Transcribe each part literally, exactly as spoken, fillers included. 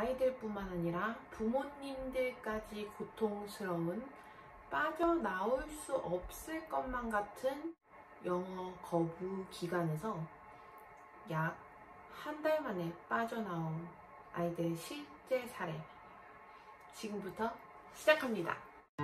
아이들뿐만 아니라 부모님들까지 고통스러운 빠져나올 수 없을 것만 같은 영어 거부 기간에서 약 한 달 만에 빠져나온 아이들의 실제 사례, 지금부터 시작합니다.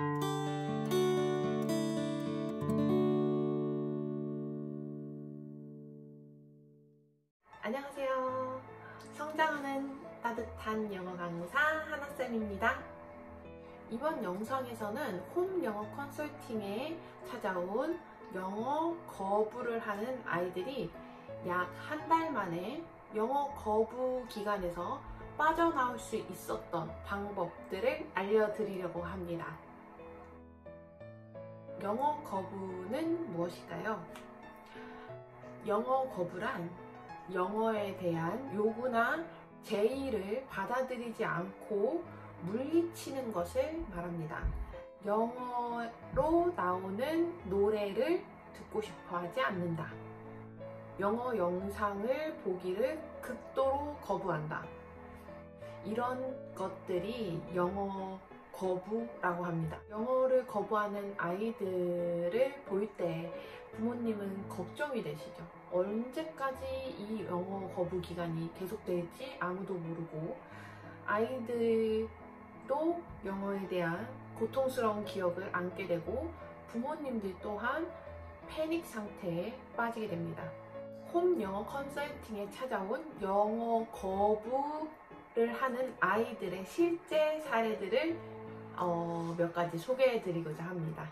안녕하세요. 성장하는 따뜻한 영어 강사 하나쌤입니다. 이번 영상에서는 홈 영어 컨설팅에 찾아온 영어 거부를 하는 아이들이 약 한 달 만에 영어 거부 기간에서 빠져나올 수 있었던 방법들을 알려드리려고 합니다. 영어 거부는 무엇일까요? 영어 거부란 영어에 대한 요구나 제의를 받아들이지 않고 물리치는 것을 말합니다. 영어로 나오는 노래를 듣고 싶어 하지 않는다. 영어 영상을 보기를 극도로 거부한다. 이런 것들이 영어 거부라고 합니다. 영어를 거부하는 아이들을 볼 때 부모님은 걱정이 되시죠. 언제까지 이 영어 거부 기간이 계속될지 아무도 모르고, 아이들도 영어에 대한 고통스러운 기억을 안게 되고 부모님들 또한 패닉 상태에 빠지게 됩니다. 홈 영어 컨설팅에 찾아온 영어 거부를 하는 아이들의 실제 사례들을 어, 몇 가지 소개해 드리고자 합니다.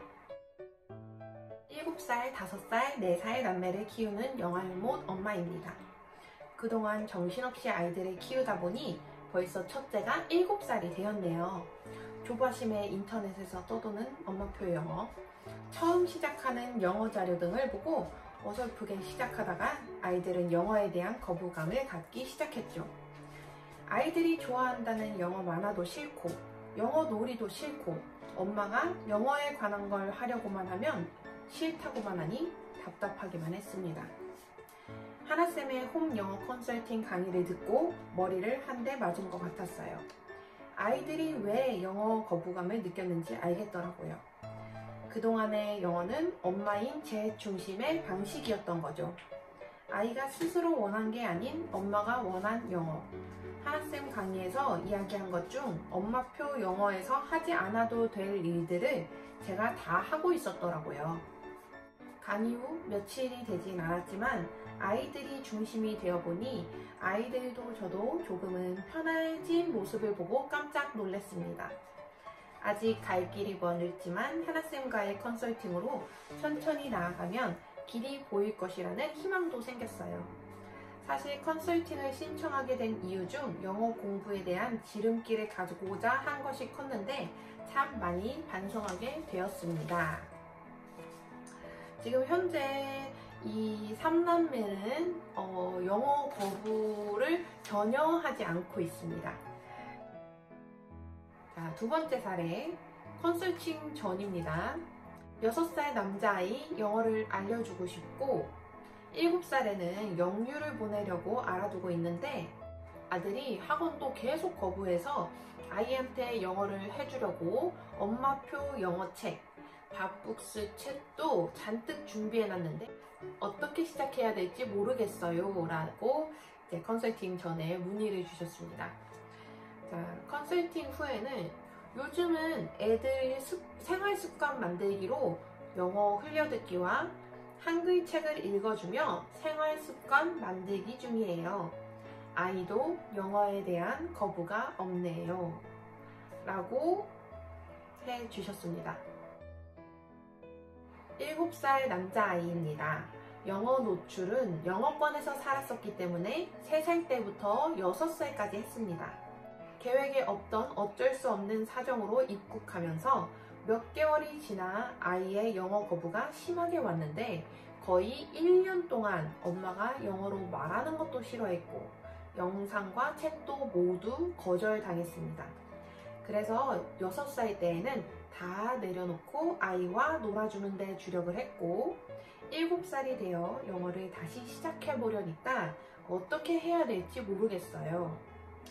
일곱 살, 다섯 살, 네 살 남매를 키우는 영알못 엄마입니다. 그동안 정신없이 아이들을 키우다 보니 벌써 첫째가 일곱 살이 되었네요. 조바심에 인터넷에서 떠도는 엄마표 영어, 처음 시작하는 영어 자료 등을 보고 어설프게 시작하다가 아이들은 영어에 대한 거부감을 갖기 시작했죠. 아이들이 좋아한다는 영어 만화도 싫고 영어 놀이도 싫고 엄마가 영어에 관한 걸 하려고만 하면 싫다고만 하니 답답하기만 했습니다. 하나쌤의 홈 영어 컨설팅 강의를 듣고 머리를 한 대 맞은 것 같았어요. 아이들이 왜 영어 거부감을 느꼈는지 알겠더라고요. 그동안의 영어는 엄마인 제 중심의 방식이었던 거죠. 아이가 스스로 원한 게 아닌 엄마가 원한 영어. 하나쌤 강의에서 이야기한 것 중 엄마표 영어에서 하지 않아도 될 일들을 제가 다 하고 있었더라고요. 강의 후 며칠이 되진 않았지만 아이들이 중심이 되어보니 아이들도 저도 조금은 편해진 모습을 보고 깜짝 놀랐습니다. 아직 갈 길이 멀었지만 하나쌤과의 컨설팅으로 천천히 나아가면 길이 보일 것이라는 희망도 생겼어요. 사실 컨설팅을 신청하게 된 이유 중 영어 공부에 대한 지름길을 가지고자 한 것이 컸는데 참 많이 반성하게 되었습니다. 지금 현재 이 삼남매는 어, 영어 거부를 전혀 하지 않고 있습니다. 자, 두 번째 사례, 컨설팅 전입니다. 여섯 살 남자아이 영어를 알려주고 싶고 일곱 살에는 영유를 보내려고 알아두고 있는데 아들이 학원도 계속 거부해서 아이한테 영어를 해주려고 엄마표 영어책, 밥북스 책도 잔뜩 준비해놨는데 어떻게 시작해야 될지 모르겠어요 라고 이제 컨설팅 전에 문의를 주셨습니다. 자, 컨설팅 후에는 요즘은 애들 습, 생활 습관 만들기로 영어 흘려듣기와 한글 책을 읽어주며 생활 습관 만들기 중이에요. 아이도 영어에 대한 거부가 없네요 라고 해주셨습니다. 일곱 살 남자아이입니다. 영어 노출은 영어권에서 살았었기 때문에 세 살 때부터 여섯 살까지 했습니다. 계획에 없던 어쩔 수 없는 사정으로 입국하면서 몇 개월이 지나 아이의 영어 거부가 심하게 왔는데 거의 일 년 동안 엄마가 영어로 말하는 것도 싫어했고 영상과 책도 모두 거절당했습니다. 그래서 여섯 살 때에는 다 내려놓고 아이와 놀아주는 데 주력을 했고 일곱 살이 되어 영어를 다시 시작해보려니까 어떻게 해야 될지 모르겠어요.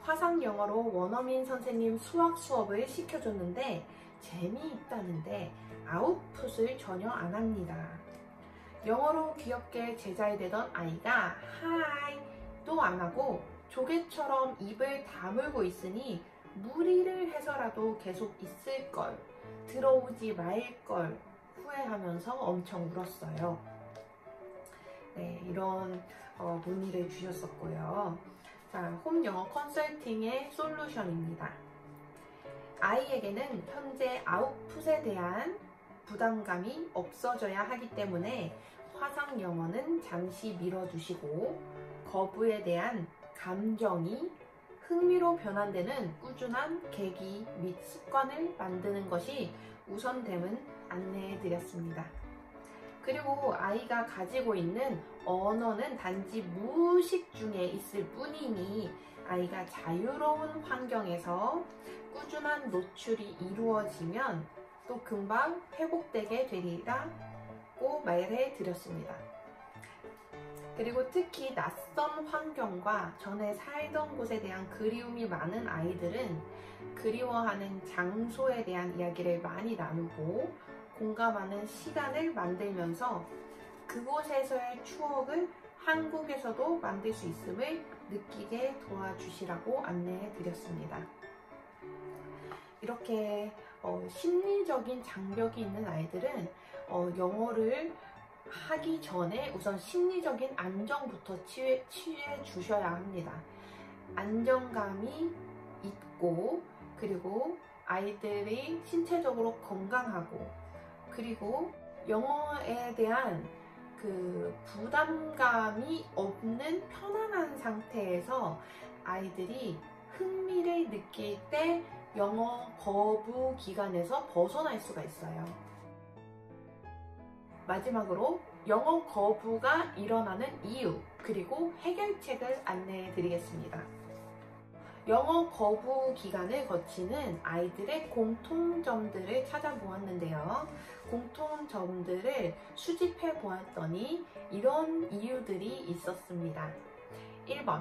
화상 영어로 원어민 선생님 수학 수업을 시켜줬는데 재미있다는데 아웃풋을 전혀 안 합니다. 영어로 귀엽게 제자리 되던 아이가 하이도 안 하고 조개처럼 입을 다물고 있으니 무리를 해서라도 계속 있을걸, 들어오지 말걸 후회하면서 엄청 울었어요. 네, 이런 어, 문의를 주셨었고요. 자, 홈 영어 컨설팅의 솔루션입니다. 아이에게는 현재 아웃풋에 대한 부담감이 없어져야 하기 때문에 화상 영어는 잠시 밀어두시고 거부에 대한 감정이 흥미로 변환되는 꾸준한 계기 및 습관을 만드는 것이 우선됨을 안내해 드렸습니다. 그리고 아이가 가지고 있는 언어는 단지 무의식 중에 있을 뿐이니 아이가 자유로운 환경에서 꾸준한 노출이 이루어지면 또 금방 회복되게 되리라고 말해 드렸습니다. 그리고 특히 낯선 환경과 전에 살던 곳에 대한 그리움이 많은 아이들은 그리워하는 장소에 대한 이야기를 많이 나누고 공감하는 시간을 만들면서 그곳에서의 추억을 한국에서도 만들 수 있음을 느끼게 도와주시라고 안내해 드렸습니다. 이렇게 어, 심리적인 장벽이 있는 아이들은 어, 영어를 하기 전에 우선 심리적인 안정부터 취해, 취해 주셔야 합니다. 안정감이 있고, 그리고 아이들이 신체적으로 건강하고, 그리고 영어에 대한 그 부담감이 없는 편안한 상태에서 아이들이 흥미를 느낄 때 영어 거부 기간에서 벗어날 수가 있어요. 마지막으로 영어 거부가 일어나는 이유, 그리고 해결책을 안내해 드리겠습니다. 영어 거부 기간을 거치는 아이들의 공통점들을 찾아보았는데요. 공통점들을 수집해 보았더니 이런 이유들이 있었습니다. 일 번,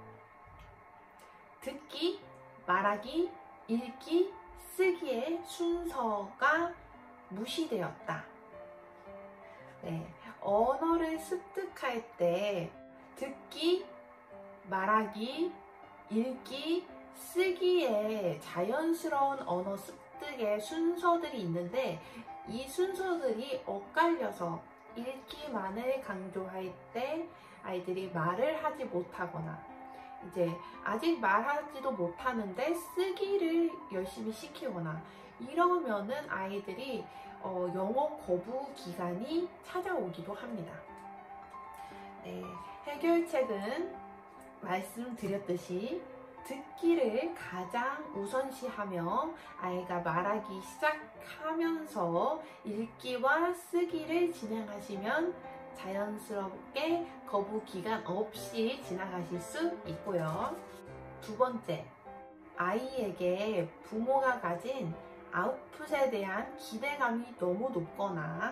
듣기, 말하기, 읽기, 쓰기의 순서가 무시되었다. 네, 언어를 습득할 때 듣기, 말하기, 읽기, 쓰기에 자연스러운 언어 습득의 순서들이 있는데 이 순서들이 엇갈려서 읽기만을 강조할 때 아이들이 말을 하지 못하거나 이제 아직 말하지도 못하는데 쓰기를 열심히 시키거나 이러면은 아이들이 어, 영어 거부 기간이 찾아오기도 합니다. 네, 해결책은 말씀드렸듯이 듣기를 가장 우선시하며 아이가 말하기 시작하면서 읽기와 쓰기를 진행하시면 자연스럽게 거부 기간 없이 지나가실 수 있고요. 두 번째, 아이에게 부모가 가진 아웃풋에 대한 기대감이 너무 높거나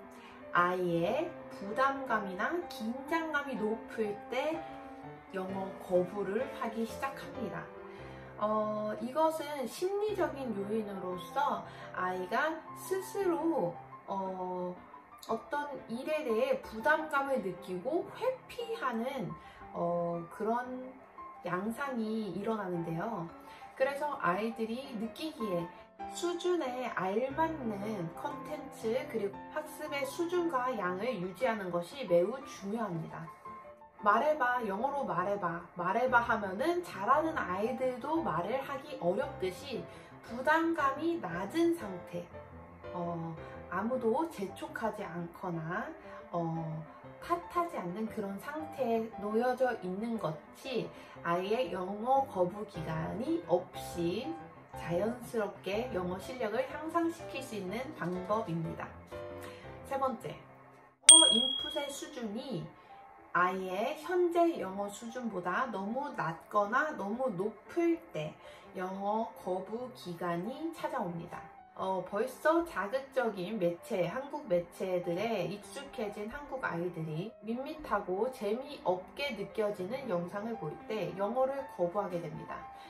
아이의 부담감이나 긴장감이 높을 때 영어 거부를 하기 시작합니다. 어, 이것은 심리적인 요인으로서 아이가 스스로 어, 어떤 일에 대해 부담감을 느끼고 회피하는 어, 그런 양상이 일어나는데요. 그래서 아이들이 느끼기에 수준에 알맞는 컨텐츠 그리고 학습의 수준과 양을 유지하는 것이 매우 중요합니다. 말해봐, 영어로 말해봐, 말해봐 하면은 잘하는 아이들도 말을 하기 어렵듯이 부담감이 낮은 상태, 어, 아무도 재촉하지 않거나 어, 탓하지 않는 그런 상태에 놓여져 있는 것이 아이의 영어 거부 기간이 없이 자연스럽게 영어 실력을 향상시킬 수 있는 방법입니다. 세 번째, 영어 인풋의 수준이 아이의 현재 영어 수준보다 너무 낮거나 너무 높을 때 영어 거부 기간이 찾아옵니다. 어, 벌써 자극적인 매체, 한국 매체들에 익숙해진 한국 아이들이 밋밋하고 재미없게 느껴지는 영상을 볼 때 영어를 거부하게 됩니다.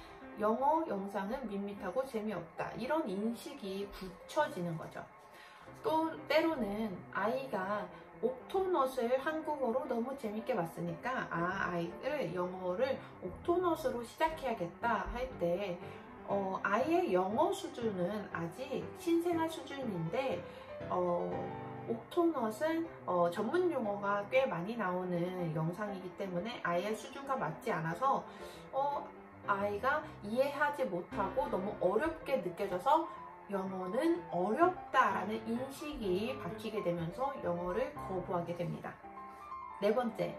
영어 영상은 밋밋하고 재미없다. 이런 인식이 굳혀지는 거죠. 또 때로는 아이가 옥토넛을 한국어로 너무 재밌게 봤으니까 아, 아이를 영어를 옥토넛으로 시작해야겠다 할 때 어, 아이의 영어 수준은 아직 신생아 수준인데 어, 옥토넛은 어, 전문 용어가 꽤 많이 나오는 영상이기 때문에 아이의 수준과 맞지 않아서 어, 아이가 이해하지 못하고 너무 어렵게 느껴져서 영어는 어렵다라는 인식이 박히게 되면서 영어를 거부하게 됩니다. 네 번째,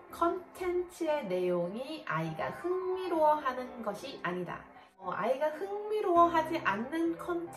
컨텐츠의 내용이 아이가 흥미로워하는 것이 아니다. 어, 아이가 흥미로워하지 않는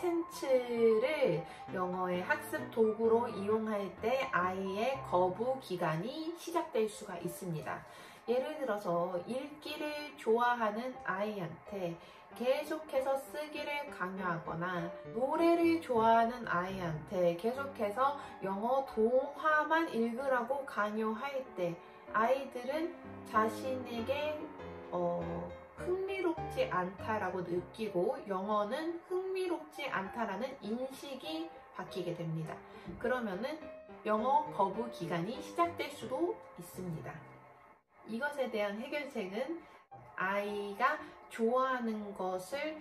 컨텐츠를 영어의 학습 도구로 이용할 때 아이의 거부 기간이 시작될 수가 있습니다. 예를 들어서 읽기를 좋아하는 아이한테 계속해서 쓰기를 강요하거나 노래를 좋아하는 아이한테 계속해서 영어 동화만 읽으라고 강요할 때 아이들은 자신에게 어, 흥미롭지 않다라고 느끼고 영어는 흥미롭지 않다라는 인식이 바뀌게 됩니다. 그러면은 영어 거부 기간이 시작될 수도 있습니다. 이것에 대한 해결책은 아이가 좋아하는 것을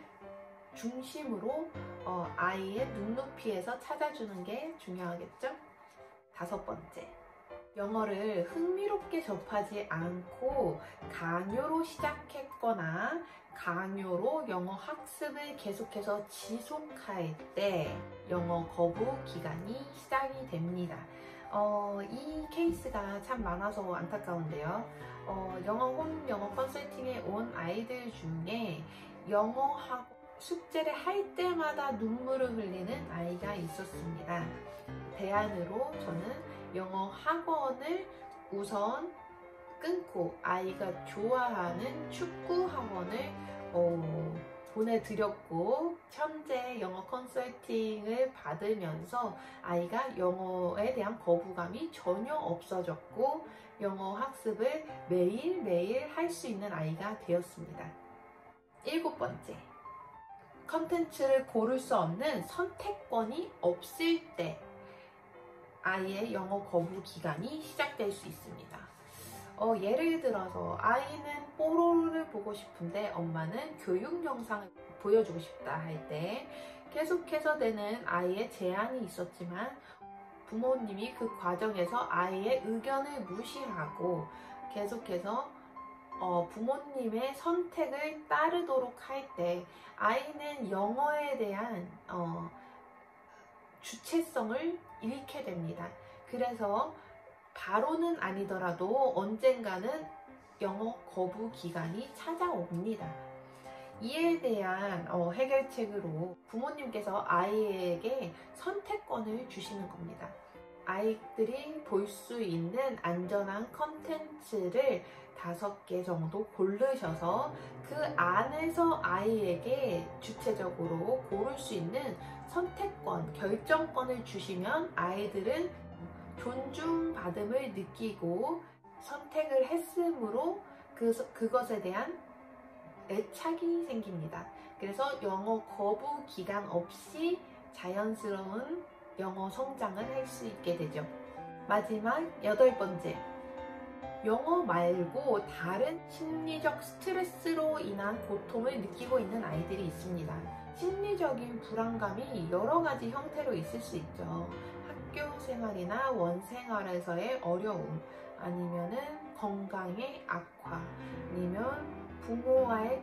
중심으로 어, 아이의 눈높이에서 찾아주는 게 중요하겠죠? 다섯 번째, 영어를 흥미롭게 접하지 않고 강요로 시작했거나 강요로 영어 학습을 계속해서 지속할 때 영어 거부 기간이 시작이 됩니다. 어, 이 케이스가 참 많아서 안타까운데요. 어, 영어 홈 영어 컨설팅에 온 아이들 중에 영어하고 숙제를 할 때마다 눈물을 흘리는 아이가 있었습니다. 대안으로 저는 영어 학원을 우선 끊고 아이가 좋아하는 축구 학원을 어, 보내드렸고 현재 영어 컨설팅을 받으면서 아이가 영어에 대한 거부감이 전혀 없어졌고 영어 학습을 매일매일 할 수 있는 아이가 되었습니다. 일곱 번째, 컨텐츠를 고를 수 없는 선택권이 없을 때 아이의 영어 거부 기간이 시작될 수 있습니다. 어, 예를 들어서 아이는 뽀로로를 보고 싶은데 엄마는 교육 영상을 보여주고 싶다 할 때 계속해서 되는 아이의 제안이 있었지만 부모님이 그 과정에서 아이의 의견을 무시하고 계속해서 어, 부모님의 선택을 따르도록 할 때 아이는 영어에 대한 어, 주체성을 잃게 됩니다. 그래서 바로는 아니더라도 언젠가는 영어 거부 기간이 찾아옵니다. 이에 대한 어, 해결책으로 부모님께서 아이에게 선택권을 주시는 겁니다. 아이들이 볼 수 있는 안전한 컨텐츠를 다섯 개 정도 고르셔서 그 안에서 아이에게 주체적으로 고를 수 있는 선택권, 결정권을 주시면 아이들은 존중받음을 느끼고 선택을 했으므로 그, 그것에 대한 애착이 생깁니다. 그래서 영어 거부 기간 없이 자연스러운 영어 성장을 할 수 있게 되죠. 마지막 여덟 번째, 영어 말고 다른 심리적 스트레스로 인한 고통을 느끼고 있는 아이들이 있습니다. 심리적인 불안감이 여러 가지 형태로 있을 수 있죠. 학교 생활이나 원 생활에서의 어려움, 아니면은 건강의 악화, 아니면 부모와의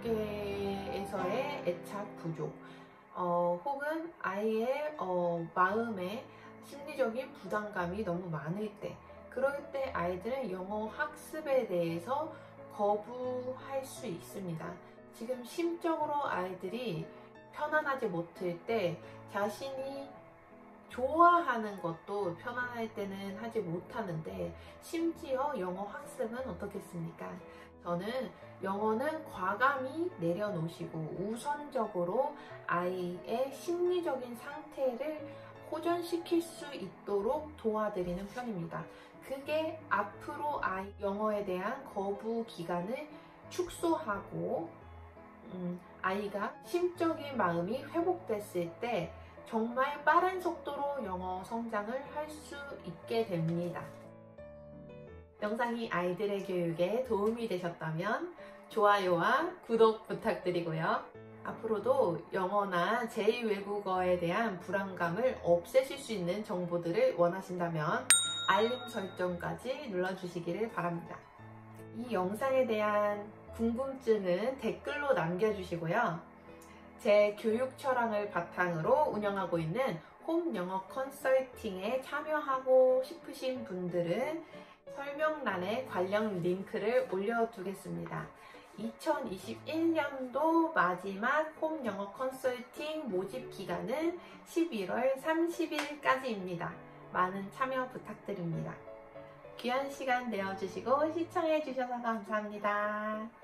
관계에서의 애착 부족, 어, 혹은 아이의 어, 마음에 심리적인 부담감이 너무 많을 때, 그럴 때 아이들은 영어 학습에 대해서 거부할 수 있습니다. 지금 심적으로 아이들이 편안하지 못할 때 자신이 좋아하는 것도 편안할 때는 하지 못하는데 심지어 영어 학습은 어떻겠습니까? 저는 영어는 과감히 내려놓으시고 우선적으로 아이의 심리적인 상태를 호전시킬 수 있도록 도와드리는 편입니다. 그게 앞으로 아이 영어에 대한 거부 기간을 축소하고 음, 아이가 심적인 마음이 회복됐을 때 정말 빠른 속도로 영어 성장을 할 수 있게 됩니다. 영상이 아이들의 교육에 도움이 되셨다면 좋아요와 구독 부탁드리고요. 앞으로도 영어나 제이 외국어에 대한 불안감을 없애실 수 있는 정보들을 원하신다면 알림 설정까지 눌러주시기를 바랍니다. 이 영상에 대한 궁금증은 댓글로 남겨주시고요. 제 교육 철학을 바탕으로 운영하고 있는 홈 영어 컨설팅에 참여하고 싶으신 분들은 설명란에 관련 링크를 올려두겠습니다. 이천이십일 년도 마지막 홈 영어 컨설팅 모집 기간은 십일월 삼십일까지입니다. 많은 참여 부탁드립니다. 귀한 시간 내어주시고 시청해주셔서 감사합니다.